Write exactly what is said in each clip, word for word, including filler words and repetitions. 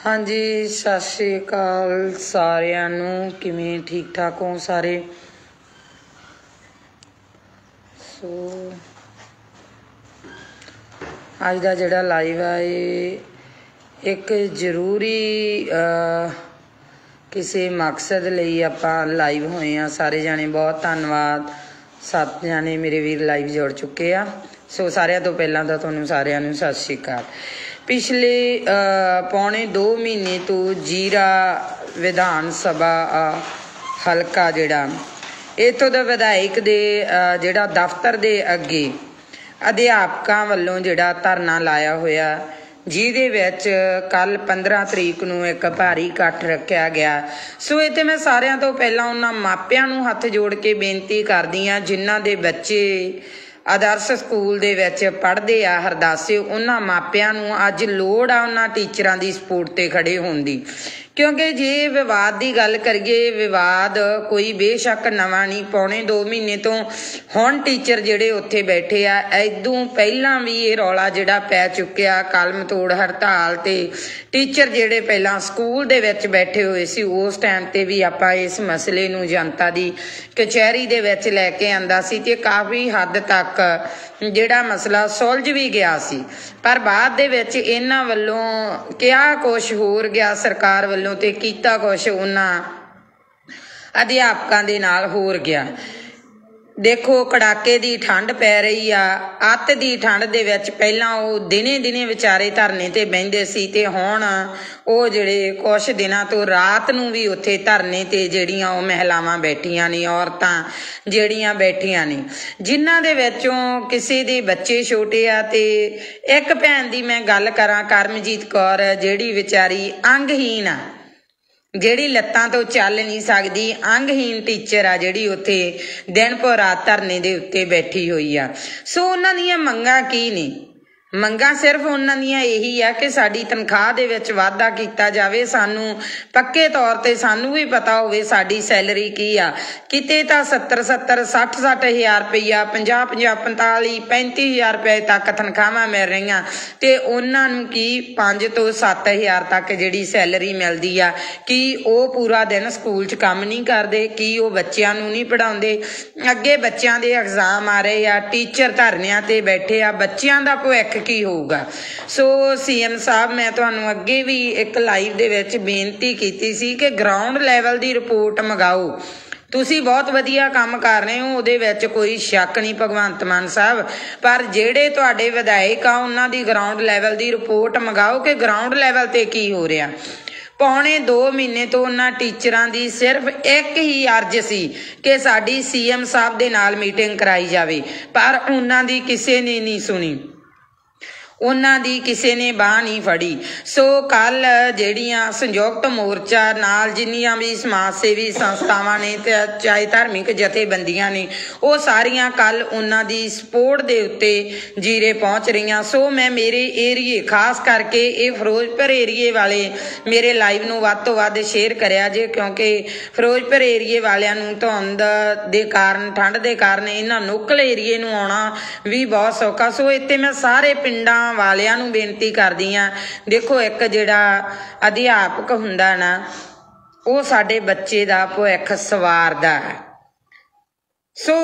हाँ जी, सत श्री अकाल सारिਆਂ ਨੂੰ। किवें ठीक ठाक हो सारे? सो अज का जिहड़ा लाइव है ये एक जरूरी किसी मकसद लई आपां लाइव होए हैं सारे जाने। बहुत धन्नवाद, सत जाने मेरे वीर लाइव जुड़ चुके आ। सो सारिਆਂ तो पहलां तां तुहानूं सारिਆਂ नूं सत श्री अकाल। पिछले पौने दो महीने तो जीरा विधान सभा हलका जिहड़ा इत्थों दा विधायक दे जिहड़ा दफ्तर दे अगे अध्यापकां वल्लों जिहड़ा धरना लाया होया, जिहदे विच कल पंद्रह तरीक नूं एक भारी इकट्ठ रखिया गया। सो इत्थे मैं सारिਆਂ तो पहलां उन्हां मापिआं नूं हत्थ जोड़ के बेनती करदी हां जिन्हां दे बच्चे आदर्श स्कूल दे विच पढ़दे आ हरदासे, उन्हां मापिआं नूं अज लोड़ आ उन्हां टीचरां दी सपोर्ट ते खड़े होण दी। क्योंकि जे विवाद की गल करिए, विवाद कोई बेशक नवा नहीं। पौने दो महीने तो हुण टीचर जिहड़े उत्थे बैठे आ, इदों पहलां भी ये रौला जिहड़ा पै चुकिया, कलम तोड़ हड़ताल ते टीचर जिहड़े पहलां स्कूल दे विच बैठे हुए सी, उस टाइम ते भी आपां इस मसले नूं जनता दी कचहरी दे विच लैके आंदा सी ते काफ़ी हद तक जिहड़ा मसला सुलझ भी गया सी। पर बाद दे विच इन्हां वल्लों किहा कुछ होर गया सरकार वल्लों ते कीता कुछ उन्हां अध्यापकां दे नाल होर गया। देखो कड़ाके दी ठंड पै रही आ, अत दी ठंड दे विच पहलां वो दिने दिने विचारे धरने ते बहिंदे सी ते हुण वो जिहड़े कुछ दिनां तो रात नूं भी उत्थे धरने ते जिहड़ियां वो महिलावां बैठियां ने, औरतां जिहड़ियां बैठियां ने, जिन्हां दे विचों किसी दे बच्चे छोटे आ ते एक भैन दी मैं गल करां, करमजीत कौर, जिहड़ी विचारी अंगहीन आ, जिहड़ी लत्तां तो चल नहीं सकदी, अंगहीन टीचर आ जिहड़ी उत्थे दिन भर रात धरने दे उत्ते बैठी हुई आ। सो उन्हां दीयां मंगां की ने? मंगां सिर्फ उन्हां दीयां यही आ कि साडी तनखाह दे विच वाधा कीता जावे, सानू पक्के तौर ते सानू भी पता होवे साडी सैलरी की आ। किते तां सत्तर सत्तर सठ सठ हज़ार रुपया, पंजाह पंजाह पंताली पैंती हज़ार रुपए तक तनखाहां मिल रहीआं ते उन्हां नूं की पांच तो सत्त हज़ार तक जिहड़ी सैलरी मिलदी आ। कि ਉਹ पूरा दिन स्कूल च काम नहीं करते? कि ਉਹ ਬੱਚਿਆਂ ਨੂੰ नहीं पढ़ाਉਂਦੇ? ਅੱਗੇ ਬੱਚਿਆਂ ਦੇ एग्जाम आ रहे आ, टीचर ਧਰਨਿਆਂ ਤੇ बैठे आ, ਬੱਚਿਆਂ ਦਾ ਭਵਿੱਖ की होगा? सो सी एम साहब, मैं तुहानूं अगे भी एक लाइव दे विच बेनती कीती सी कि ग्राउंड लैवल की रिपोर्ट मंगाओ। तुसी बहुत वधिया काम कर रहे हो, उहदे विच कोई शक नहीं भगवंत मान साहब, पर जिहड़े तुहाडे विधायक आ उन्हां दी ग्राउंड लैवल की रिपोर्ट मंगाओ कि ग्राउंड लैवल ते की हो रहा। पौने दो महीने तो उन्हां टीचरां दी सिर्फ एक ही अर्ज सी कि साडी सी एम साहब दे नाल मीटिंग कराई जावे, पर उन्हां दी किसी ने नहीं सुनी, उन्हां दी किसी ने बाह नहीं फड़ी। सो कल जिहड़ियां संयुक्त मोर्चा नाल जिन्नियां भी समाज सेवी संस्थावां ने ते चाहे धार्मिक जथेबंदियां ने, वो सारियां कल उन्हां दी सपोर्ट दे उत्ते जीरे पहुंच रहीआं। सो मैं मेरे एरिए खास करके ये फिरोजपुर एरिए वाले मेरे लाइव नूं वध तों वध शेयर करिया जे, क्योंकि फिरोजपुर एरिए वालियां नूं धुंद दे कारण, ठंड दे कारण इन्हां नोकल एरिए नूं आउणा भी बहुत सौखा। सो इत्थे मैं सारे पिंडां वालियां नूं बेनती करदी हां, देखो एक जिहड़ा अध्यापक हुंदा ना, वो साडे बच्चे दा भविख सवारदा है। सो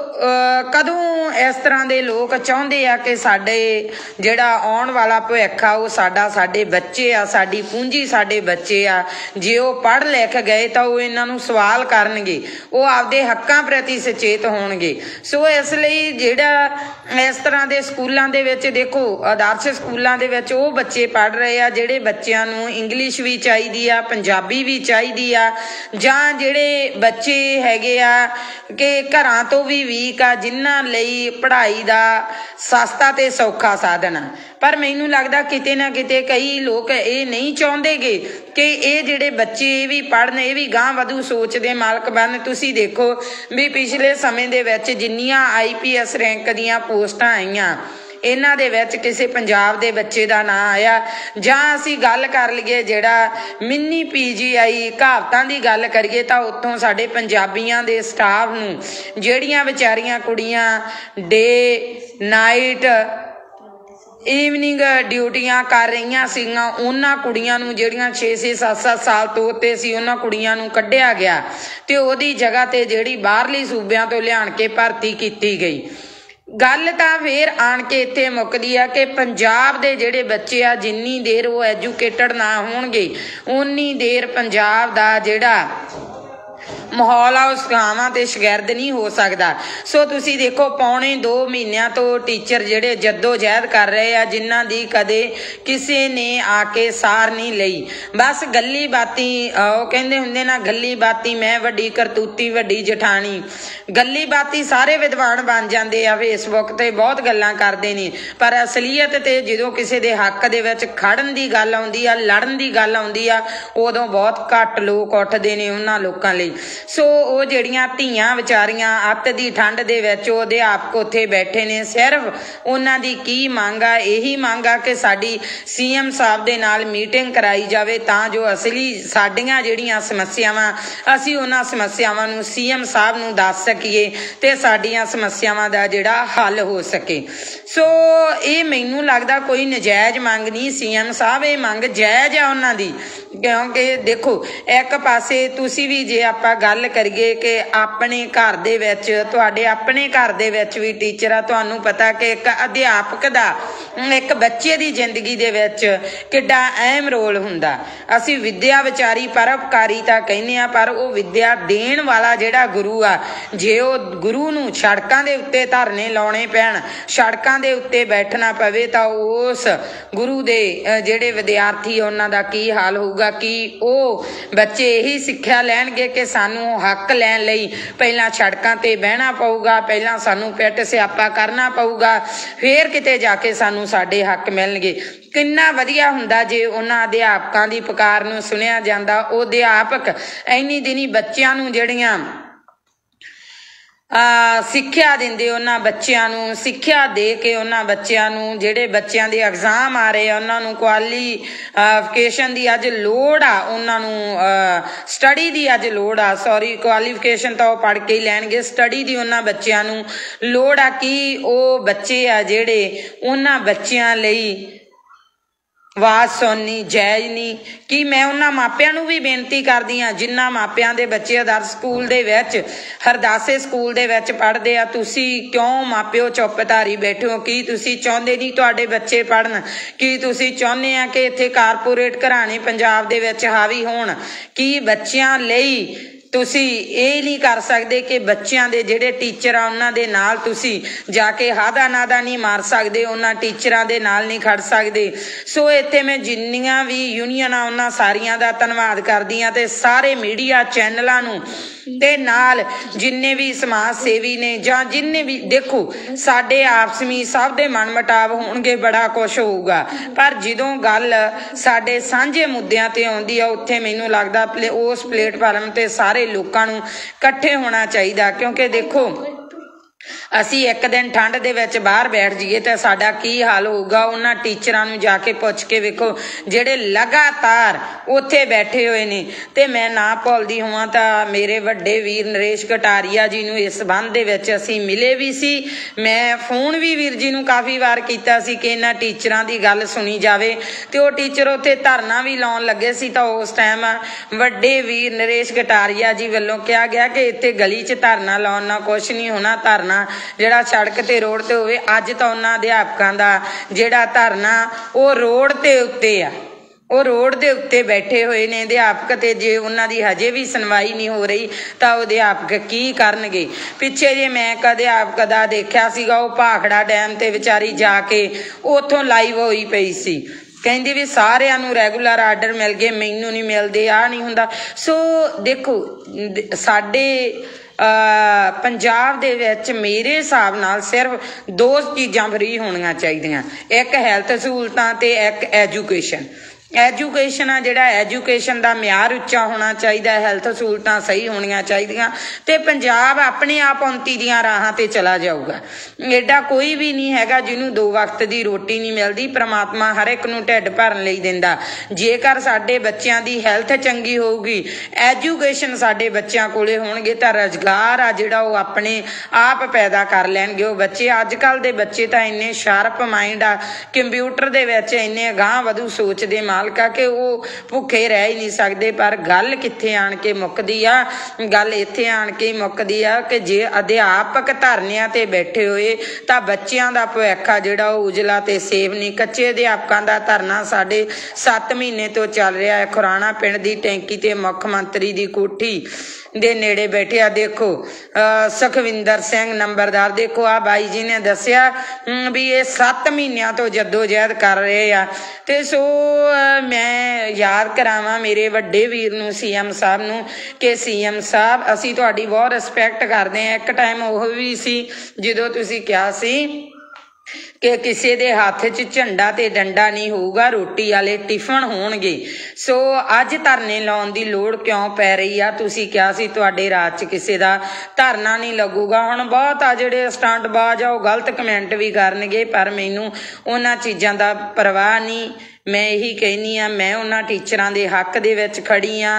कदों इस तरह के लोग चाहते आ कि साडे जिहड़ा आउण वाला भविख आ वो साडा साडे बच्चे आ, साडी पूंजी साडे बच्चे आ, जे वो पढ़ लिख गए तो वो इन्हां नूं सवाल करनगे, वो आपदे हक्कां प्रति सचेत होणगे। सो इसलिए जिहड़ा इस तरह के स्कूलों दे विच देखो आदर्श स्कूलों दे विच वो बच्चे पढ़ रहे आ जिहड़े बच्चिआं नूं इंग्लिश भी चाहीदी आ, पंजाबी भी चाहीदी आ, जां जिहड़े बच्चे हैगे आ कि घरां तो भी वीक आ, जिन्हां लई पढ़ाई दा सस्ता ते सौखा साधन आ। पर मैनूं लगदा किते ना किते कई लोग ये नहीं चाहुंदे गे कि ये जिहड़े बच्चे भी पढ़न, ये भी गांह वधू सोच दे मालक बनन। तुसीं देखो भी पिछले समय दे विच जिन्नियां आई पी एस रैंक दीयां पोस्टां आईयां, इन्हां दे विच किसी पंजाब दे बच्चे दा नां आया, जां असीं गल कर लईए जिहड़ा मिनी पी जी आई कहावतां दी गल करिए तां उत्थों साडे पंजाबीआं दे स्टाफ नूं जिहड़ियां विचारियां कुड़ियां डे नाइट ਈਵਨਿੰਗ ਡਿਊਟੀਆਂ ਕਰ ਰਹੀਆਂ ਸੀਗੀਆਂ ਉਹਨਾਂ ਕੁੜੀਆਂ ਨੂੰ ਜਿਹੜੀਆਂ ਛੇ ਛੇ ਸੱਤ ਸੱਤ ਸਾਲ ਤੋਂ ਉੱਤੇ ਸੀ ਉਹਨਾਂ ਕੁੜੀਆਂ ਨੂੰ ਕੱਢਿਆ ਗਿਆ ਤੇ ਉਹਦੀ ਜਗ੍ਹਾ ਤੇ ਜਿਹੜੀ ਬਾਹਰਲੀ ਸੂਬਿਆਂ ਤੋਂ ਲਿਆਣ ਕੇ ਭਰਤੀ ਕੀਤੀ ਗਈ। ਗੱਲ ਤਾਂ ਫੇਰ ਆਣ ਕੇ ਇੱਥੇ ਮੁੱਕਦੀ ਆ ਕਿ ਪੰਜਾਬ ਦੇ ਜਿਹੜੇ ਬੱਚੇ ਆ ਜਿੰਨੀ ਦੇਰ ਉਹ ਐਜੂਕੇਟਡ ਨਾ ਹੋਣਗੇ ਉਨੀ ਦੇਰ ਪੰਜਾਬ ਦਾ ਜਿਹੜਾ ਮਾਹੌਲ ਆ ਉਸ ਗਾਵਾਂ ਤੇ ਸ਼ਗਿਰਦ ਨਹੀਂ ਹੋ ਸਕਦਾ। ਸੋ ਤੁਸੀਂ ਦੇਖੋ ਪੌਣੇ ਦੋ ਮਹੀਨਿਆਂ ਤੋਂ ਟੀਚਰ ਜਿਹੜੇ ਜੱਦੋ ਜਹਿਦ ਕਰ ਰਹੇ ਆ ਜਿਨ੍ਹਾਂ ਦੀ ਕਦੇ ਕਿਸੇ ਨੇ ਆ ਕੇ ਸਾਰ ਨਹੀਂ ਲਈ। ਬਸ ਗੱਲੀ ਬਾਤੀ ਉਹ ਕਹਿੰਦੇ ਹੁੰਦੇ ਨਾ ਗੱਲੀ ਬਾਤੀ ਮੈਂ ਵੱਡੀ ਕਰਤੂਤੀ ਵੱਡੀ ਜਠਾਣੀ। ਗੱਲੀ ਬਾਤੀ ਸਾਰੇ ਵਿਦਵਾਨ ਬਣ ਜਾਂਦੇ ਆ ਫੇਸਬੁੱਕ ਤੇ ਬਹੁਤ ਗੱਲਾਂ ਕਰਦੇ ਨੇ ਪਰ ਅਸਲੀਅਤ ਤੇ ਜਦੋਂ ਕਿਸੇ ਦੇ ਹੱਕ ਦੇ ਵਿੱਚ ਖੜਨ ਦੀ ਗੱਲ ਆਉਂਦੀ ਆ ਲੜਨ ਦੀ ਗੱਲ ਆਉਂਦੀ ਆ ਉਦੋਂ ਬਹੁਤ ਘੱਟ ਲੋਕ ਉੱਠਦੇ ਨੇ ਉਹਨਾਂ ਲੋਕਾਂ ਲਈ। ਸੋ ਉਹ ਜਿਹੜੀਆਂ ਧੀਆਂ ਵਿਚਾਰੀਆਂ ਅੱਤ ਦੀ ਠੰਡ ਦੇ ਵਿੱਚ ਉਹ ਅਧਿਆਪਕ ਉੱਥੇ ਬੈਠੇ ਨੇ ਸਿਰਫ ਉਹਨਾਂ ਦੀ ਕੀ ਮੰਗ ਆ ਇਹੀ ਮੰਗ ਆ ਕਿ ਸਾਡੀ ਸੀ ਐਮ ਸਾਹਿਬ ਦੇ ਨਾਲ ਮੀਟਿੰਗ ਕਰਾਈ ਜਾਵੇ ਤਾਂ ਜੋ ਅਸਲੀ ਸਾਡੀਆਂ ਜਿਹੜੀਆਂ ਸਮੱਸਿਆਵਾਂ ਅਸੀਂ ਉਹਨਾਂ ਸਮੱਸਿਆਵਾਂ ਨੂੰ ਸੀ ਐਮ ਸਾਹਿਬ ਨੂੰ ਦੱਸ ਸਕੀਏ ਤੇ ਸਾਡੀਆਂ ਸਮੱਸਿਆਵਾਂ ਦਾ ਜਿਹੜਾ ਹੱਲ ਹੋ ਸਕੇ। ਸੋ ਇਹ ਮੈਨੂੰ ਲੱਗਦਾ ਕੋਈ ਨਜਾਇਜ਼ ਮੰਗ ਨਹੀਂ ਸੀ ਐਮ ਸਾਹਿਬ ਇਹ ਮੰਗ ਜਾਇਜ਼ ਆ ਉਹਨਾਂ ਦੀ ਕਿਉਂਕਿ ਦੇਖੋ ਇੱਕ ਪਾਸੇ ਤੁਸੀਂ ਵੀ ਜੇ ਆਪਾਂ ਗੱਲ ਕਰੀਏ ਕਿ ਆਪਣੇ ਘਰ ਦੇ ਵਿੱਚ ਤੁਹਾਡੇ ਆਪਣੇ ਘਰ ਦੇ ਵਿੱਚ ਵੀ ਟੀਚਰ ਆ ਤੁਹਾਨੂੰ ਪਤਾ ਕਿ ਇੱਕ ਅਧਿਆਪਕ ਦਾ ਇੱਕ ਬੱਚੇ ਦੀ ਜ਼ਿੰਦਗੀ ਦੇ ਵਿੱਚ ਕਿੱਡਾ ਅਹਿਮ ਰੋਲ ਹੁੰਦਾ। ਅਸੀਂ ਵਿੱਦਿਆ ਵਿਚਾਰੀ ਪਰਉਪਕਾਰੀ ਤਾਂ ਕਹਿੰਦੇ ਆ ਪਰ ਉਹ ਵਿੱਦਿਆ ਦੇਣ ਵਾਲਾ ਜਿਹੜਾ ਗੁਰੂ ਆ ਜੇ ਉਹ ਗੁਰੂ ਨੂੰ ਸੜਕਾਂ ਦੇ ਉੱਤੇ ਧਰਨੇ ਲਾਉਣੇ ਪੈਣ ਸੜਕਾਂ ਦੇ ਉੱਤੇ ਬੈਠਣਾ ਪਵੇ ਤਾਂ ਉਸ ਗੁਰੂ ਦੇ ਜਿਹੜੇ ਵਿਦਿਆਰਥੀ ਉਹਨਾਂ ਦਾ ਕੀ ਹਾਲ ਹੋਊਗਾ। ਕਿ ਉਹ ਬੱਚੇ ਇਹੀ ਸਿੱਖਿਆ ਲੈਣਗੇ ਕਿ ਸਾਨੂੰ ਹੱਕ ਲੈਣ ਲਈ ਪਹਿਲਾਂ ਸੜਕਾਂ ਤੇ ਬਹਿਣਾ ਪਊਗਾ ਪਹਿਲਾਂ ਸਾਨੂੰ ਪਿੱਟ ਸਿਆਪਾ ਕਰਨਾ ਪਊਗਾ ਫੇਰ ਕਿਤੇ ਜਾ ਕੇ ਸਾਨੂੰ ਸਾਡੇ ਹੱਕ ਮਿਲਣਗੇ। ਕਿੰਨਾ ਵਧੀਆ ਹੁੰਦਾ ਜੇ ਉਹਨਾਂ ਅਧਿਆਪਕਾਂ ਦੀ ਪੁਕਾਰ ਨੂੰ ਸੁਣਿਆ ਜਾਂਦਾ। ਉਹ ਅਧਿਆਪਕ ਇੰਨੀ ਦਿਨੀ ਬੱਚਿਆਂ ਨੂੰ ਜਿਹੜੀਆਂ ਸਿੱਖਿਆ ਦਿੰਦੇ ਉਹਨਾਂ ਬੱਚਿਆਂ ਨੂੰ ਸਿੱਖਿਆ ਦੇ ਕੇ ਉਹਨਾਂ ਬੱਚਿਆਂ ਨੂੰ ਜਿਹੜੇ ਬੱਚਿਆਂ ਦੇ ਐਗਜ਼ਾਮ ਆ ਰਹੇ ਆ ਉਹਨਾਂ ਨੂੰ ਕੁਆਲੀਫਿਕੇਸ਼ਨ ਦੀ ਅੱਜ ਲੋੜ ਆ ਉਹਨਾਂ ਨੂੰ ਸਟੱਡੀ ਦੀ ਅੱਜ ਲੋੜ ਆ ਸੌਰੀ ਕੁਆਲੀਫਿਕੇਸ਼ਨ ਤਾਂ ਉਹ ਪੜ੍ਹ ਕੇ ਹੀ ਲੈਣਗੇ ਸਟੱਡੀ ਦੀ ਉਹਨਾਂ ਬੱਚਿਆਂ ਨੂੰ ਲੋੜ ਆ ਕਿ ਉਹ ਬੱਚੇ ਆ ਜਿਹੜੇ ਉਹਨਾਂ ਬੱਚਿਆਂ ਲਈ ਆਵਾਜ਼ ਸੁਣਨੀ ਜਾਇਜ਼ ਨਹੀਂ। ਕਿ ਮੈਂ ਉਹਨਾਂ ਮਾਪਿਆਂ ਨੂੰ ਵੀ ਬੇਨਤੀ ਕਰਦੀ ਹਾਂ ਜਿਨ੍ਹਾਂ ਮਾਪਿਆਂ ਦੇ ਬੱਚੇ ਆਦਰਸ਼ ਸਕੂਲ ਦੇ ਵਿੱਚ ਹਰਦਾਸੇ ਸਕੂਲ ਦੇ ਵਿੱਚ ਪੜ੍ਹਦੇ ਆ ਤੁਸੀਂ ਕਿਉਂ ਮਾਪਿਓ ਚੁੱਪਧਾਰੀ ਬੈਠੇ ਹੋ? ਕੀ ਤੁਸੀਂ ਚਾਹੁੰਦੇ ਨਹੀਂ ਤੁਹਾਡੇ ਬੱਚੇ ਪੜ੍ਹਨ? ਕੀ ਤੁਸੀਂ ਚਾਹੁੰਦੇ ਆ ਕਿ ਇੱਥੇ ਕਾਰਪੋਰੇਟ ਘਰਾਣੇ ਪੰਜਾਬ ਦੇ ਵਿੱਚ ਹਾਵੀ ਹੋਣ? ਕੀ ਬੱਚਿਆਂ ਲਈ ਤੁਸੀਂ ਇਹ ਨਹੀਂ ਕਰ ਸਕਦੇ ਕਿ ਬੱਚਿਆਂ ਦੇ ਜਿਹੜੇ ਟੀਚਰ ਆ ਉਹਨਾਂ ਦੇ ਨਾਲ ਤੁਸੀਂ ਜਾ ਕੇ ਹਾਦਾ ਨਾਦਾ ਨਹੀਂ ਮਾਰ ਸਕਦੇ ਉਹਨਾਂ ਟੀਚਰਾਂ ਦੇ ਨਾਲ ਨਹੀਂ ਖੜ ਸਕਦੇ। ਸੋ ਇੱਥੇ ਮੈਂ ਜਿੰਨੀਆਂ ਵੀ ਯੂਨੀਅਨ ਆ ਉਹਨਾਂ ਸਾਰੀਆਂ ਦਾ ਧੰਨਵਾਦ ਕਰਦੀ ਹਾਂ ਤੇ ਸਾਰੇ ਮੀਡੀਆ ਚੈਨਲਾਂ ਨੂੰ ਤੇ ਨਾਲ ਜਿੰਨੇ ਵੀ ਸਮਾਜ ਸੇਵੀ ਨੇ ਜਾਂ ਜਿੰਨੇ ਵੀ ਦੇਖੋ ਸਾਡੇ ਆਪਸ ਵਿੱਚ ਸਭ ਦੇ ਮਨ ਮੁਟਾਵ ਹੋਣਗੇ ਬੜਾ ਕੁਛ ਹੋਊਗਾ ਪਰ ਜਦੋਂ ਗੱਲ ਸਾਡੇ ਸਾਂਝੇ ਮੁੱਦਿਆਂ ਤੇ ਆਉਂਦੀ ਆ ਉੱਥੇ ਮੈਨੂੰ ਲੱਗਦਾ ਉਸ ਪਲੇਟਫਾਰਮ ਤੇ ਸਾਰੇ ਲੋਕਾਂ ਨੂੰ ਇਕੱਠੇ ਹੋਣਾ ਚਾਹੀਦਾ। ਕਿਉਂਕਿ ਦੇਖੋ ਅਸੀਂ ਇੱਕ ਦਿਨ ਠੰਡ ਦੇ ਵਿੱਚ ਬਾਹਰ ਬੈਠ ਜਾਈਏ ਤਾਂ ਸਾਡਾ ਕੀ ਹਾਲ ਹੋਊਗਾ। ਉਹਨਾਂ ਟੀਚਰਾਂ ਨੂੰ ਜਾ ਕੇ ਪੁੱਛ ਕੇ ਵੇਖੋ ਜਿਹੜੇ ਲਗਾਤਾਰ ਉੱਥੇ ਬੈਠੇ ਹੋਏ ਨੇ। ਤੇ ਮੈਂ ਨਾ ਭੁੱਲਦੀ ਹੋਵਾਂ ਤਾਂ ਮੇਰੇ ਵੱਡੇ ਵੀਰ ਨਰੇਸ਼ ਕਟਾਰੀਆ ਜੀ ਨੂੰ ਇਸ ਸੰਬੰਧ ਦੇ ਵਿੱਚ ਅਸੀਂ ਮਿਲੇ ਵੀ ਸੀ। ਮੈਂ ਫੋਨ ਵੀ ਵੀਰ ਜੀ ਨੂੰ ਕਾਫੀ ਵਾਰ ਕੀਤਾ ਸੀ ਕਿ ਇਹਨਾਂ ਟੀਚਰਾਂ ਦੀ ਗੱਲ ਸੁਣੀ ਜਾਵੇ ਤੇ ਉਹ ਟੀਚਰ ਉੱਥੇ ਧਰਨਾ ਵੀ ਲਾਉਣ ਲੱਗੇ ਸੀ ਤਾਂ ਉਸ ਟਾਈਮ ਵੱਡੇ ਵੀਰ ਨਰੇਸ਼ ਕਟਾਰੀਆ ਜੀ ਵੱਲੋਂ ਕਿਹਾ ਗਿਆ ਕਿ ਇੱਥੇ ਗਲੀ 'ਚ ਧਰਨਾ ਲਾਉਣ ਨਾਲ ਕੁਛ ਨਹੀਂ ਹੋਣਾ ਧਰਨਾ ਜਿਹੜਾ ਸੜਕ ਤੇ ਰੋਡ ਤੇ ਹੋਵੇ। ਅੱਜ ਤਾਂ ਉਹਨਾਂ ਅਧਿਆਪਕਾਂ ਦਾ ਜਿਹੜਾ ਧਰਨਾ ਉਹ ਰੋਡ ਤੇ ਉੱਤੇ ਆ ਉਹ ਰੋਡ ਦੇ ਉੱਤੇ ਬੈਠੇ ਹੋਏ ਨੇ ਅਧਿਆਪਕ ਤੇ ਜੇ ਉਹਨਾਂ ਦੀ ਹਜੇ ਵੀ ਸੁਣਵਾਈ ਨਹੀਂ ਹੋ ਰਹੀ ਤਾਂ ਉਹ ਅਧਿਆਪਕ ਕੀ ਕਰਨਗੇ। ਪਿੱਛੇ ਜੇ ਮੈਂ ਇੱਕ ਅਧਿਆਪਕ ਦਾ ਦੇਖਿਆ ਸੀਗਾ ਉਹ ਭਾਖੜਾ ਡੈਮ ਤੇ ਵਿਚਾਰੀ ਜਾ ਕੇ ਉੱਥੋਂ ਲਾਈਵ ਹੋਈ ਪਈ ਸੀ ਕਹਿੰਦੀ ਵੀ ਸਾਰਿਆਂ ਨੂੰ ਰੈਗੂਲਰ ਆਰਡਰ ਮਿਲ ਗਏ ਮੈਨੂੰ ਨਹੀਂ ਮਿਲਦੇ ਆਹ ਨਹੀਂ ਹੁੰਦਾ। ਸੋ ਦੇਖੋ ਸਾਡੇ ਪੰਜਾਬ ਦੇ ਵਿੱਚ ਮੇਰੇ ਹਿਸਾਬ ਨਾਲ ਸਿਰਫ ਦੋ ਚੀਜ਼ਾਂ ਫਰੀ ਹੋਣੀਆਂ ਚਾਹੀਦੀਆਂ ਇੱਕ ਹੈਲਥ ਸਹੂਲਤਾਂ ਤੇ ਇੱਕ ਐਜੂਕੇਸ਼ਨ। ਐਜੂਕੇਸ਼ਨ ਆ ਜਿਹੜਾ ਐਜੂਕੇਸ਼ਨ ਦਾ ਮਿਆਰ ਉੱਚਾ ਹੋਣਾ ਚਾਹੀਦਾ, ਹੈਲਥ ਸਹੂਲਤਾਂ ਸਹੀ ਹੋਣੀਆਂ ਚਾਹੀਦੀਆਂ ਤੇ ਪੰਜਾਬ ਆਪਣੇ ਆਪ ਉੱਨਤੀ ਦੀਆਂ ਰਾਹਾਂ ਤੇ ਚਲਾ ਜਾਊਗਾ। ਐਡਾ ਕੋਈ ਵੀ ਨਹੀਂ ਹੈਗਾ ਜਿਹਨੂੰ ਦੋ ਵਕਤ ਦੀ ਰੋਟੀ ਨਹੀਂ ਮਿਲਦੀ। ਪ੍ਰਮਾਤਮਾ ਹਰ ਇੱਕ ਨੂੰ ਢਿੱਡ ਭਰਨ ਲਈ ਦਿੰਦਾ। ਜੇਕਰ ਸਾਡੇ ਬੱਚਿਆਂ ਦੀ ਹੈਲਥ ਚੰਗੀ ਹੋਊਗੀ, ਐਜੂਕੇਸ਼ਨ ਸਾਡੇ ਬੱਚਿਆਂ ਕੋਲੇ ਹੋਣਗੇ ਤਾਂ ਰੁਜ਼ਗਾਰ ਆ ਜਿਹੜਾ ਉਹ ਆਪਣੇ ਆਪ ਪੈਦਾ ਕਰ ਲੈਣਗੇ ਉਹ ਬੱਚੇ। ਅੱਜ ਕੱਲ੍ਹ ਦੇ ਬੱਚੇ ਤਾਂ ਇੰਨੇ ਸ਼ਾਰਪ ਮਾਈਂਡ ਆ, ਕੰਪਿਊਟਰ ਦੇ ਵਿੱਚ ਇੰਨੇ ਅਗਾਂਹ ਵਧੂ ਸੋਚ ਦੇ ਮਾਲਕਾ ਕਿ ਉਹ ਭੁੱਖੇ ਰਹਿ ਹੀ ਨਹੀਂ ਸਕਦੇ। ਪਰ ਗੱਲ ਕਿੱਥੇ ਆਣ ਕੇ ਮੁੱਕਦੀ ਆ? ਗੱਲ ਇੱਥੇ ਆਣ ਕੇ ਮੁੱਕਦੀ ਆ ਕਿ ਜੇ ਅਧਿਆਪਕ ਧਰਨਿਆਂ ਤੇ ਬੈਠੇ ਹੋਏ ਤਾਂ ਬੱਚਿਆਂ ਦਾ ਭਵਿੱਖ ਆ ਜਿਹੜਾ ਉਹ ਉਜਲਾ ਤੇ ਸੇਵ ਨਹੀਂ। ਕੱਚੇ ਅਧਿਆਪਕਾਂ ਦਾ ਧਰਨਾ ਸਾਡੇ ਸੱਤ ਮਹੀਨੇ ਤੋਂ ਚੱਲ ਰਿਹਾ ਹੈ। ਖੁਰਾਣਾ ਪਿੰਡ ਦੀ ਟੈਂਕੀ ਤੇ ਮੁੱਖ ਮੰਤਰੀ ਦੀ ਕੋਠੀ ਦੇ ਨੇੜੇ ਬੈਠਿਆ ਦੇਖੋ ਸੁਖਵਿੰਦਰ ਸਿੰਘ ਨੰਬਰਦਾਰ, ਦੇਖੋ ਆ ਬਾਈ ਜੀ ਨੇ ਦੱਸਿਆ ਵੀ ਇਹ ਸੱਤ ਮਹੀਨਿਆਂ ਤੋਂ ਜੱਦੋ-ਜਹਿਦ ਕਰ ਰਹੇ ਆ। ਤੇ ਸੋ ਮੈਂ ਯਾਦ ਕਰਾਵਾਂ ਮੇਰੇ ਵੱਡੇ ਵੀਰ ਨੂੰ, ਸੀਐਮ ਸਾਹਿਬ ਨੂੰ, ਕਿ ਸੀਐਮ ਸਾਹਿਬ ਅਸੀਂ ਤੁਹਾਡੀ ਬਹੁਤ ਰਿਸਪੈਕਟ ਕਰਦੇ ਹਾਂ। ਇੱਕ ਟਾਈਮ ਉਹ ਵੀ ਸੀ ਜਦੋਂ ਤੁਸੀਂ ਕਿਹਾ ਸੀ ਕਿ ਕਿਸੇ ਦੇ ਹੱਥ 'ਚ ਝੰਡਾ ਤੇ ਡੰਡਾ ਨਹੀਂ ਹੋਊਗਾ, ਰੋਟੀ ਵਾਲੇ ਟਿਫਨ ਹੋਣਗੇ। ਸੋ ਅੱਜ ਧਰਨੇ ਲਾਉਣ ਦੀ ਲੋੜ ਕਿਉਂ ਪੈ ਰਹੀ ਆ? ਤੁਸੀਂ ਕਿਹਾ ਸੀ ਤੁਹਾਡੇ ਰਾਜ 'ਚ ਕਿਸੇ ਦਾ ਧਰਨਾ ਨਹੀਂ ਲੱਗੂਗਾ। ਹੁਣ ਬਹੁਤ ਆ ਜਿਹੜੇ ਸਟੰਟਬਾਜ਼ ਆ ਉਹ ਗਲਤ ਕਮੈਂਟ ਵੀ ਕਰਨਗੇ, ਪਰ ਮੈਨੂੰ ਉਹਨਾਂ ਚੀਜ਼ਾਂ ਦਾ ਪਰਵਾਹ ਨਹੀਂ। ਮੈਂ ਇਹੀ ਕਹਿੰਦੀ ਹਾਂ, ਮੈਂ ਉਹਨਾਂ ਟੀਚਰਾਂ ਦੇ ਹੱਕ ਦੇ ਵਿੱਚ ਖੜੀ ਹਾਂ।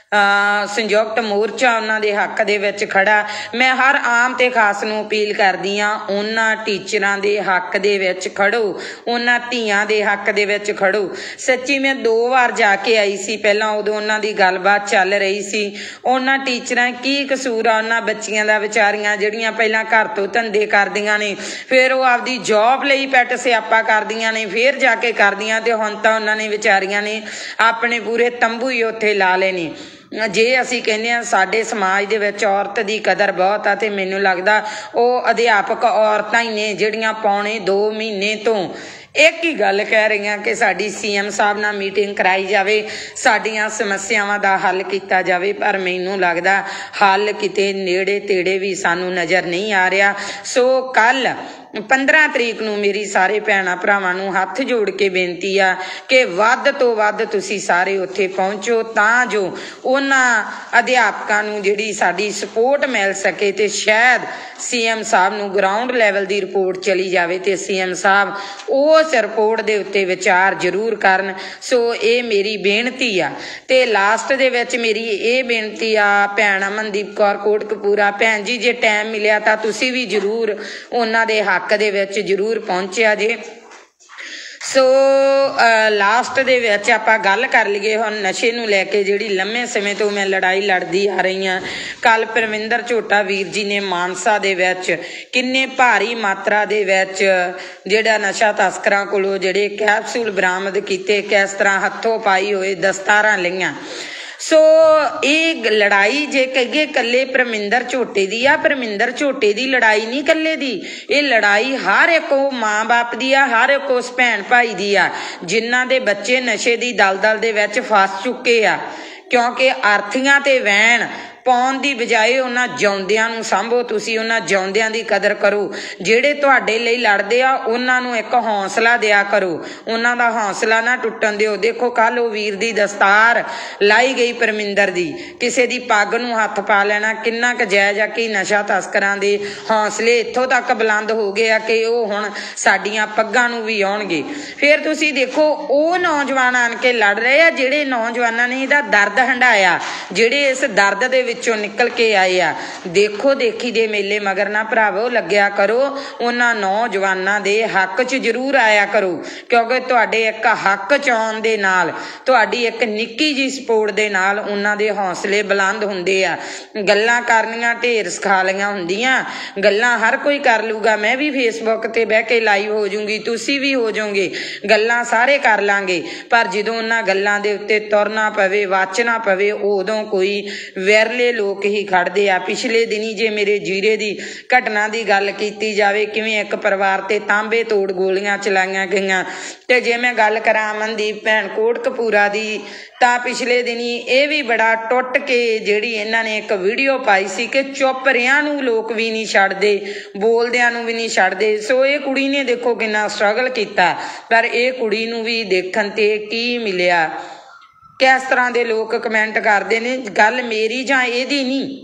ਸੰਯੁਕਤ ਮੋਰਚਾ ਉਹਨਾਂ ਦੇ ਹੱਕ ਦੇ ਵਿੱਚ ਖੜਾ। ਮੈਂ ਹਰ ਆਮ ਤੇ ਖਾਸ ਨੂੰ ਅਪੀਲ ਕਰਦੀ ਹਾਂ, ਉਹਨਾਂ ਟੀਚਰਾਂ ਦੇ ਹੱਕ ਦੇ ਵਿੱਚ ਖੜੋ, ਉਹਨਾਂ ਧੀਆਂ ਦੇ ਹੱਕ ਦੇ ਵਿੱਚ ਖੜੋ। ਸੱਚੀ ਮੈਂ ਦੋ ਵਾਰ ਜਾ ਕੇ ਆਈ ਸੀ ਪਹਿਲਾਂ, ਉਦੋਂ ਉਹਨਾਂ ਦੀ ਗੱਲਬਾਤ ਚੱਲ ਰਹੀ ਸੀ। ਉਹਨਾਂ ਟੀਚਰਾਂ ਕੀ ਕਸੂਰ ਆ ਉਹਨਾਂ ਬੱਚੀਆਂ ਦਾ ਵਿਚਾਰੀਆਂ ਜਿਹੜੀਆਂ ਪਹਿਲਾਂ ਘਰ ਤੋਂ ਧੰਦੇ ਕਰਦੀਆਂ ਨੇ, ਫਿਰ ਉਹ ਆਪਦੀ ਜੌਬ ਲਈ ਪੈਟ ਸਿਆਪਾ ਕਰਦੀਆਂ ਨੇ, ਫਿਰ ਜਾ ਕੇ ਕਰਦੀਆਂ ਤੇ ਹੁਣ ਤਾਂ ਉਹਨਾਂ ਨੇ ਵਿਚਾਰੀਆਂ ਨੇ ਆਪਣੇ ਪੂਰੇ ਤੰਬੂ ਹੀ ਉੱਥੇ ਲਾ ਲਏ ਨੇ। ਜੇ ਅਸੀਂ ਕਹਿੰਦੇ ਹਾਂ ਸਾਡੇ ਸਮਾਜ ਦੇ ਵਿੱਚ ਔਰਤ ਦੀ ਕਦਰ ਬਹੁਤ ਆ, ਤੇ ਮੈਨੂੰ ਲੱਗਦਾ ਉਹ ਅਧਿਆਪਕ ਔਰਤਾਂ ਹੀ ਨੇ ਜਿਹੜੀਆਂ ਪੌਣੇ ਦੋ ਮਹੀਨੇ ਤੋਂ ਇੱਕ ਹੀ ਗੱਲ ਕਹਿ ਰਹੀਆਂ ਕਿ ਸਾਡੀ ਸੀਐਮ ਸਾਹਿਬ ਨਾਲ ਮੀਟਿੰਗ ਕਰਾਈ ਜਾਵੇ, ਸਾਡੀਆਂ ਸਮੱਸਿਆਵਾਂ ਦਾ ਹੱਲ ਕੀਤਾ ਜਾਵੇ। ਪਰ ਮੈਨੂੰ ਲੱਗਦਾ ਹੱਲ ਕਿਤੇ ਨੇੜੇ ਤੇੜੇ ਵੀ ਸਾਨੂੰ ਨਜ਼ਰ ਨਹੀਂ ਆ ਰਿਹਾ। ਸੋ ਕੱਲ ਪੰਦਰਾਂ ਤਰੀਕ ਨੂੰ ਮੇਰੀ ਸਾਰੇ ਭੈਣਾਂ ਭਰਾਵਾਂ ਨੂੰ ਹੱਥ ਜੋੜ ਕੇ ਬੇਨਤੀ ਆ ਕਿ ਵੱਧ ਤੋਂ ਵੱਧ ਤੁਸੀਂ ਸਾਰੇ ਉੱਥੇ ਪਹੁੰਚੋ ਤਾਂ ਜੋ ਉਹਨਾਂ ਅਧਿਆਪਕਾਂ ਨੂੰ ਜਿਹੜੀ ਸਾਡੀ ਸਪੋਰਟ ਮਿਲ ਸਕੇ ਤੇ ਸ਼ਾਇਦ ਸੀਐਮ ਸਾਹਿਬ ਨੂੰ ਗਰਾਊਂਡ ਲੈਵਲ ਦੀ ਰਿਪੋਰਟ ਚਲੀ ਜਾਵੇ ਤੇ ਸੀਐਮ ਸਾਹਿਬ ਉਸ ਰਿਪੋਰਟ ਦੇ ਉੱਤੇ ਵਿਚਾਰ ਜ਼ਰੂਰ ਕਰਨ। ਸੋ ਇਹ ਮੇਰੀ ਬੇਨਤੀ ਆ। ਤੇ ਲਾਸਟ ਦੇ ਵਿੱਚ ਮੇਰੀ ਇਹ ਬੇਨਤੀ ਆ ਭੈਣ ਅਮਨਦੀਪ ਕੌਰ ਕੋਟਕਪੂਰਾ, ਭੈਣ ਜੀ ਜੇ ਟਾਈਮ ਮਿਲਿਆ ਤਾਂ ਤੁਸੀਂ ਵੀ ਜ਼ਰੂਰ ਉਹਨਾਂ ਦੇ ਹੱਕ ਦੇ ਵਿੱਚ ਜ਼ਰੂਰ ਪਹੁੰਚਿਆ ਜੇ। ਸੋ ਲਾਸਟ ਦੇ ਵਿੱਚ ਆਪਾਂ ਗੱਲ ਕਰ ਲਈਏ ਹੁਣ ਨਸ਼ੇ ਨੂੰ ਲੈ ਕੇ, ਜਿਹੜੀ ਲੰਮੇ ਸਮੇਂ ਤੋਂ ਮੈਂ ਲੜਾਈ ਲੜਦੀ ਆ ਰਹੀ ਹਾਂ। ਕੱਲ ਪਰਵਿੰਦਰ ਝੋਟਾ ਵੀਰ ਜੀ ਨੇ ਮਾਨਸਾ ਦੇ ਵਿੱਚ ਕਿੰਨੇ ਭਾਰੀ ਮਾਤਰਾ ਦੇ ਵਿੱਚ ਜਿਹੜਾ ਨਸ਼ਾ ਤਸਕਰਾਂ ਕੋਲੋਂ ਜਿਹੜੇ ਕੈਪਸੂਲ ਬਰਾਮਦ ਕੀਤੇ, ਕਿਸ ਤਰ੍ਹਾਂ ਹੱਥੋਂ ਪਾਈ ਹੋਏ ਦਸਤਾਰਾਂ ਲਈਆਂ। ਸੋ ਇਹ ਲੜਾਈ ਜੇ ਕਹੀਏ ਇਕੱਲੇ ਪਰਮਿੰਦਰ ਝੋਟੇ ਦੀ ਆ, ਪਰਮਿੰਦਰ ਝੋਟੇ ਦੀ ਲੜਾਈ ਨਹੀਂ ਇਕੱਲੇ ਦੀ, ਇਹ ਲੜਾਈ ਹਰ ਇੱਕ ਉਹ ਮਾਂ ਬਾਪ ਦੀ ਆ, ਹਰ ਇੱਕ ਉਸ ਭੈਣ ਭਾਈ ਦੀ ਆ ਜਿਨ੍ਹਾਂ ਦੇ ਬੱਚੇ ਨਸ਼ੇ ਦੀ ਦਲਦਲ ਦੇ ਵਿੱਚ ਫਸ ਚੁੱਕੇ ਆ। ਕਿਉਂਕਿ ਆਰਥੀਆਂ ਤੇ ਵੈਣ ਪਾਉਣ ਦੀ ਬਜਾਏ ਉਹਨਾਂ ਜਿਉਂਦਿਆਂ ਨੂੰ ਸਾਂਭੋ, ਤੁਸੀਂ ਉਹਨਾਂ ਜਿਉਂਦਿਆਂ ਦੀ ਕਦਰ ਕਰੋ। ਜਿਹੜੇ ਤੁਹਾਡੇ ਲਈ ਲੜਦੇ ਆ ਉਹਨਾਂ ਨੂੰ ਇੱਕ ਹੌਸਲਾ ਦਿਆ ਕਰੋ, ਉਹਨਾਂ ਦਾ ਹੌਸਲਾ ਨਾ ਟੁੱਟਣ ਦਿਓ। ਦੇਖੋ ਕੱਲ ਉਹ ਵੀਰ ਦੀ ਦਸਤਾਰ ਲਾਈ ਗਈ ਪਰਮਿੰਦਰ ਦੀ, ਕਿਸੇ ਦੀ ਪੱਗ ਨੂੰ ਹੱਥ ਪਾ ਲੈਣਾ ਕਿੰਨਾ ਕੁ ਜਾਇਜ਼ ਆ ਕਿ ਨਸ਼ਾ ਤਸਕਰਾਂ ਦੇ ਹੌਸਲੇ ਇੱਥੋਂ ਤੱਕ ਬੁਲੰਦ ਹੋ ਗਏ ਆ ਕਿ ਉਹ ਹੁਣ ਸਾਡੀਆਂ ਪੱਗਾਂ ਨੂੰ ਵੀ ਆਉਣਗੇ। ਫਿਰ ਤੁਸੀਂ ਦੇਖੋ ਉਹ ਨੌਜਵਾਨ ਆਣ ਕੇ ਲੜ ਰਹੇ ਆ ਜਿਹੜੇ ਨੌਜਵਾਨਾਂ ਨੇ ਇਹਦਾ ਦਰਦ ਹੰਢਾਇਆ, ਜਿਹੜੇ ਇਸ ਦਰਦ ਦੇ ਵਿੱਚੋਂ ਨਿਕਲ ਕੇ ਆਏ ਆ। ਦੇਖੋ ਦੇਖੀ ਦੇ ਮੇਲੇ ਮਗਰ ਨਾ ਭਰਾਵੋ ਲੱਗਿਆ ਕਰੋ, ਉਹਨਾਂ ਨੌਜਵਾਨਾਂ ਦੇ ਹੱਕ 'ਚ ਜ਼ਰੂਰ ਆਇਆ ਕਰੋ, ਕਿਉਂਕਿ ਤੁਹਾਡੇ ਇੱਕ ਹੱਕ 'ਚ ਆਉਣ ਦੇ ਨਾਲ, ਤੁਹਾਡੀ ਇੱਕ ਨਿੱਕੀ ਜਿਹੀ ਸਪੋਰਟ ਦੇ ਨਾਲ ਉਹਨਾਂ ਦੇ ਹੌਸਲੇ ਬੁਲੰਦ ਹੁੰਦੇ ਆ। ਗੱਲਾਂ ਕਰਨੀਆਂ ਢੇਰ ਸਿਖਾ ਲਈਆਂ ਹੁੰਦੀਆਂ, ਗੱਲਾਂ ਹਰ ਕੋਈ ਕਰ ਲੂਗਾ। ਮੈਂ ਵੀ ਫੇਸਬੁੱਕ ਤੇ ਬਹਿ ਕੇ ਲਾਈਵ ਹੋ ਜੂੰਗੀ, ਤੁਸੀਂ ਵੀ ਹੋ ਜਾਓਗੇ, ਗੱਲਾਂ ਸਾਰੇ ਕਰ ਲਾਂਗੇ, ਪਰ ਜਦੋਂ ਉਹਨਾਂ ਗੱਲਾਂ ਦੇ ਉੱਤੇ ਤੁਰਨਾ ਪਵੇ, ਵਾਚਣਾ ਪਵੇ, ਉਦੋਂ ਕੋਈ ਵਿਰਲੇ ਇਕੱਲੇ ਲੋਕ ਹੀ ਖੜਦੇ ਆ। ਪਿਛਲੇ ਦਿਨੀ ਜੇ ਮੇਰੇ ਜੀਰੇ ਦੀ ਘਟਨਾ ਦੀ ਗੱਲ ਕੀਤੀ ਜਾਵੇ, ਕਿਵੇਂ ਇੱਕ ਪਰਿਵਾਰ ਤੇ ਤਾਂਬੇ ਤੋੜ ਗੋਲੀਆਂ ਚਲਾਈਆਂ ਗਈਆਂ। ਤੇ ਜੇ ਮੈਂ ਗੱਲ ਕਰਾਂ ਅਮਨਦੀਪ ਭੈਣ ਕੋਟਕਪੂਰਾ ਦੀ, ਤਾਂ ਪਿਛਲੇ ਦਿਨੀ ਇਹ ਵੀ ਬੜਾ ਟੁੱਟ ਕੇ ਜਿਹੜੀ ਇਹਨਾਂ ਨੇ ਇੱਕ ਵੀਡੀਓ ਪਾਈ ਸੀ ਕਿ ਚੁੱਪ ਰਿਆਂ ਨੂੰ ਲੋਕ ਵੀ ਨਹੀਂ ਛੱਡਦੇ, ਬੋਲਦਿਆਂ ਨੂੰ ਵੀ ਨਹੀਂ ਛੱਡਦੇ। ਸੋ ਇਹ ਕੁੜੀ ਨੇ ਦੇਖੋ ਕਿੰਨਾ ਸਟਰਗਲ ਕੀਤਾ, ਪਰ ਇਹ ਕੁੜੀ ਨੂੰ ਵੀ ਦੇਖਣ ਤੇ ਕੀ ਮਿਲਿਆ, ਕਿਸ ਤਰ੍ਹਾਂ ਦੇ ਲੋਕ ਕਮੈਂਟ ਕਰਦੇ ਨੇ। ਗੱਲ ਮੇਰੀ ਜਾਂ ਇਹਦੀ ਨਹੀਂ,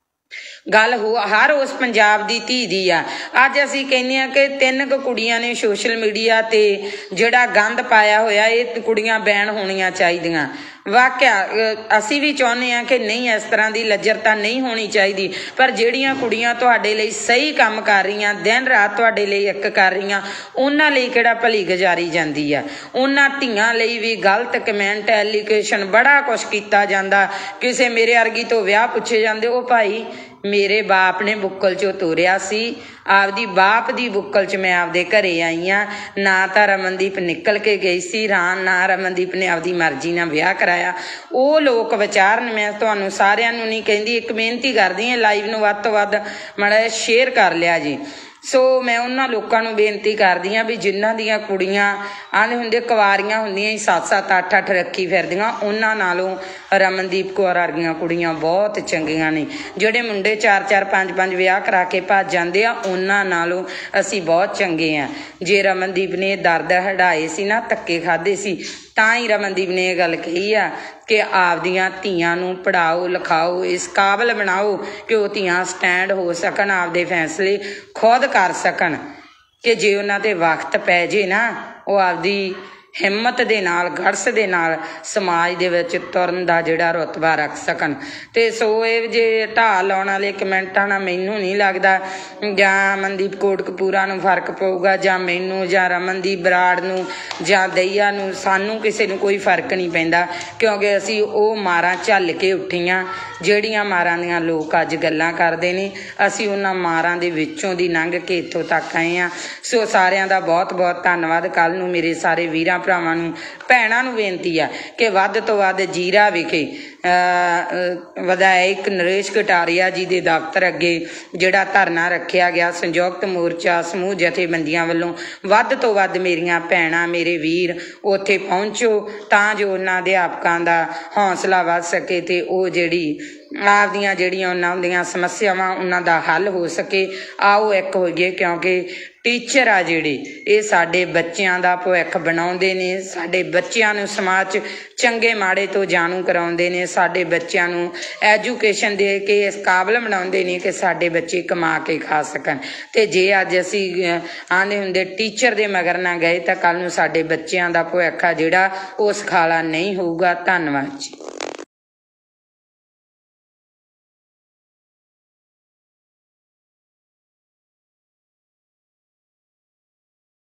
ਗੱਲ ਹੋ ਹਰ ਉਸ ਪੰਜਾਬ ਦੀ ਧੀ ਦੀ ਆ। ਅੱਜ ਅਸੀਂ ਕਹਿੰਦੇ ਹਾਂ ਕਿ ਤਿੰਨ ਕੁ ਕੁੜੀਆਂ ਨੇ ਸੋਸ਼ਲ ਮੀਡੀਆ ਤੇ ਜਿਹੜਾ ਗੰਦ ਪਾਇਆ ਹੋਇਆ, ਇਹ ਕੁੜੀਆਂ ਬੈਨ ਹੋਣੀਆਂ ਚਾਹੀਦੀਆਂ। ਵਾਕਿਆ ਅਸੀਂ ਵੀ ਚਾਹੁੰਦੇ ਹਾਂ ਕਿ ਨਹੀਂ, ਇਸ ਤਰ੍ਹਾਂ ਦੀ ਲੱਜਰਤਾ ਨਹੀਂ ਹੋਣੀ ਚਾਹੀਦੀ, ਪਰ ਜਿਹੜੀਆਂ ਕੁੜੀਆਂ ਤੁਹਾਡੇ ਲਈ ਸਹੀ ਕੰਮ ਕਰ ਰਹੀਆਂ, ਦਿਨ ਰਾਤ ਤੁਹਾਡੇ ਲਈ ਇੱਕ ਕਰ ਰਹੀਆਂ, ਉਹਨਾਂ ਲਈ ਕਿਹੜਾ ਭਲੀ ਗੁਜ਼ਾਰੀ ਜਾਂਦੀ ਆ। ਉਹਨਾਂ ਧੀਆਂ ਲਈ ਵੀ ਗਲਤ ਕਮੈਂਟ, ਐਲੀਗੇਸ਼ਨ, ਬੜਾ ਕੁਛ ਕੀਤਾ ਜਾਂਦਾ। ਕਿਸੇ ਮੇਰੇ ਵਰਗੀ ਤੋਂ ਵਿਆਹ ਪੁੱਛੇ ਜਾਂਦੇ, ਉਹ ਭਾਈ ਮੇਰੇ ਬਾਪ ਨੇ ਬੁੱਕਲ ਚੋਂ ਤੋਰਿਆ ਸੀ, ਆਪਦੀ ਬਾਪ ਦੀ ਬੁੱਕਲ ਚ ਮੈਂ ਆਪਦੇ ਘਰੇ ਆਈ ਹਾਂ। ਨਾ ਤਾਂ ਰਮਨਦੀਪ ਨਿਕਲ ਕੇ ਗਈ ਸੀ, ਰਾਨ ਨਾ ਰਮਨਦੀਪ ਨੇ ਆਪਦੀ ਮਰਜ਼ੀ ਨਾਲ ਵਿਆਹ ਕਰਾਇਆ। ਉਹ ਲੋਕ ਵਿਚਾਰਨ, ਮੈਂ ਤੁਹਾਨੂੰ ਸਾਰਿਆਂ ਨੂੰ ਨਹੀਂ ਕਹਿੰਦੀ, ਇੱਕ ਬੇਨਤੀ ਕਰਦੀ ਹਾਂ, ਲਾਈਵ ਨੂੰ ਵੱਧ ਤੋਂ ਵੱਧ ਮਾੜਾ ਜਿਹਾ ਸ਼ੇਅਰ ਕਰ ਲਿਆ ਜੀ। ਸੋ ਮੈਂ ਉਹਨਾਂ ਲੋਕਾਂ ਨੂੰ ਬੇਨਤੀ ਕਰਦੀ ਹਾਂ ਵੀ ਜਿਨ੍ਹਾਂ ਦੀਆਂ ਕੁੜੀਆਂ ਆਂਦੇ ਹੁੰਦੇ ਕੁਆਰੀਆਂ ਹੁੰਦੀਆਂ ਹੀ ਸੱਤ ਸੱਤ ਅੱਠ ਅੱਠ ਰੱਖੀ ਫਿਰਦੀਆਂ, ਉਹਨਾਂ ਨਾਲੋਂ ਰਮਨਦੀਪ ਕੌਰ ਵਰਗੀਆਂ ਕੁੜੀਆਂ ਬਹੁਤ ਚੰਗੀਆਂ ਨੇ। ਜਿਹੜੇ ਮੁੰਡੇ ਚਾਰ ਚਾਰ ਪੰਜ ਪੰਜ ਵਿਆਹ ਕਰਾ ਕੇ ਭੱਜ ਜਾਂਦੇ ਆ, ਉਹਨਾਂ ਨਾਲੋਂ ਅਸੀਂ ਬਹੁਤ ਚੰਗੇ ਹਾਂ। ਜੇ ਰਮਨਦੀਪ ਨੇ ਦਰਦ ਹਟਾਏ ਸੀ ਨਾ, ਧੱਕੇ ਖਾਧੇ ਸੀ, ਤਾਂ ਹੀ ਰਮਨਦੀਪ ਨੇ ਇਹ ਗੱਲ ਕਹੀ ਆ ਕਿ ਆਪਦੀਆਂ ਧੀਆਂ ਨੂੰ ਪੜ੍ਹਾਓ ਲਿਖਾਓ, ਇਸ ਕਾਬਲ ਬਣਾਓ ਕਿ ਉਹ ਧੀਆਂ ਸਟੈਂਡ ਹੋ ਸਕਣ, ਆਪਦੇ ਫੈਸਲੇ ਖੁਦ ਕਰ ਸਕਣ, ਕਿ ਜੇ ਉਹਨਾਂ ਤੇ ਵਕਤ ਪੈ ਜੇ ਨਾ, ਉਹ ਆਪਦੀ ਹਿੰਮਤ ਦੇ ਨਾਲ, ਗੜਸ ਦੇ ਨਾਲ ਸਮਾਜ ਦੇ ਵਿੱਚ ਤੁਰਨ ਦਾ ਜਿਹੜਾ ਰੁਤਬਾ ਰੱਖ ਸਕਣ। ਤੇ ਸੋ ਇਹ ਜੇ ਢਾਹ ਲਾਉਣ ਵਾਲੇ ਕਮੈਂਟਾਂ ਨਾਲ ਮੈਨੂੰ ਨਹੀਂ ਲੱਗਦਾ ਜਾਂ ਅਮਨਦੀਪ ਕੋਟਕਪੂਰਾ ਨੂੰ ਫਰਕ ਪਊਗਾ, ਜਾਂ ਮੈਨੂੰ, ਜਾਂ ਰਮਨਦੀਪ ਬਰਾੜ ਨੂੰ, ਜਾਂ ਦਈਆ ਨੂੰ, ਸਾਨੂੰ ਕਿਸੇ ਨੂੰ ਕੋਈ ਫਰਕ ਨਹੀਂ ਪੈਂਦਾ, ਕਿਉਂਕਿ ਅਸੀਂ ਉਹ ਮਾਰਾਂ ਝੱਲ ਕੇ ਉੱਠੀਆਂ ਜਿਹੜੀਆਂ ਮਾਰਾਂ ਦੀਆਂ ਲੋਕ ਅੱਜ ਗੱਲਾਂ ਕਰਦੇ ਨੇ। ਅਸੀਂ ਉਹਨਾਂ ਮਾਰਾਂ ਦੇ ਵਿੱਚੋਂ ਦੀ ਲੰਘ ਕੇ ਇੱਥੋਂ ਤੱਕ ਆਏ ਹਾਂ। ਸੋ ਸਾਰਿਆਂ ਦਾ ਬਹੁਤ ਬਹੁਤ ਧੰਨਵਾਦ। ਕੱਲ੍ਹ ਨੂੰ ਮੇਰੇ ਸਾਰੇ ਵੀਰਾਂ ਭਰਾਵਾਂ ਨੂੰ, ਭੈਣਾਂ ਨੂੰ ਬੇਨਤੀ ਆ ਕਿ ਵੱਧ ਤੋਂ ਵੱਧ ਜੀਰਾ ਵਿਖੇ ਵਿਧਾਇਕ ਨਰੇਸ਼ ਕਟਾਰੀਆ ਜੀ ਦੇ ਦਫ਼ਤਰ ਅੱਗੇ ਜਿਹੜਾ ਧਰਨਾ ਰੱਖਿਆ ਗਿਆ ਸੰਯੁਕਤ ਮੋਰਚਾ ਸਮੂਹ ਜਥੇਬੰਦੀਆਂ ਵੱਲੋਂ, ਵੱਧ ਤੋਂ ਵੱਧ ਮੇਰੀਆਂ ਭੈਣਾਂ, ਮੇਰੇ ਵੀਰ ਉੱਥੇ ਪਹੁੰਚੋ, ਤਾਂ ਜੋ ਉਹਨਾਂ ਅਧਿਆਪਕਾਂ ਦਾ ਹੌਸਲਾ ਵੱਧ ਸਕੇ ਤੇ ਉਹ ਜਿਹੜੀ ਆਪਦੀਆਂ ਜਿਹੜੀਆਂ ਉਹਨਾਂ ਦੀਆਂ ਸਮੱਸਿਆਵਾਂ, ਉਹਨਾਂ ਦਾ ਹੱਲ ਹੋ ਸਕੇ। ਆਓ ਇੱਕ ਹੋਈਏ, ਕਿਉਂਕਿ ਟੀਚਰ ਆ ਜਿਹੜੇ, ਇਹ ਸਾਡੇ ਬੱਚਿਆਂ ਦਾ ਭਵਿੱਖ ਬਣਾਉਂਦੇ ਨੇ, ਸਾਡੇ ਬੱਚਿਆਂ ਨੂੰ ਸਮਾਜ 'ਚ ਚੰਗੇ ਮਾੜੇ ਤੋਂ ਜਾਣੂ ਕਰਾਉਂਦੇ ਨੇ, ਸਾਡੇ ਬੱਚਿਆਂ ਨੂੰ ਐਜੂਕੇਸ਼ਨ ਦੇ ਕੇ ਇਸ ਕਾਬਲ ਬਣਾਉਂਦੇ ਨੇ ਕਿ ਸਾਡੇ ਬੱਚੇ ਕਮਾ ਕੇ ਖਾ ਸਕਣ। ਤੇ ਜੇ ਅੱਜ ਅਸੀਂ ਆਂਦੇ ਹੁੰਦੇ ਟੀਚਰ ਦੇ ਮਗਰ ਨਾ ਗਏ, ਤਾਂ ਕੱਲ੍ਹ ਨੂੰ ਸਾਡੇ ਬੱਚਿਆਂ ਦਾ ਭਵਿੱਖ ਆ ਜਿਹੜਾ ਉਹ ਸੁਖਾਲਾ ਨਹੀਂ ਹੋਊਗਾ। ਧੰਨਵਾਦ ਜੀ।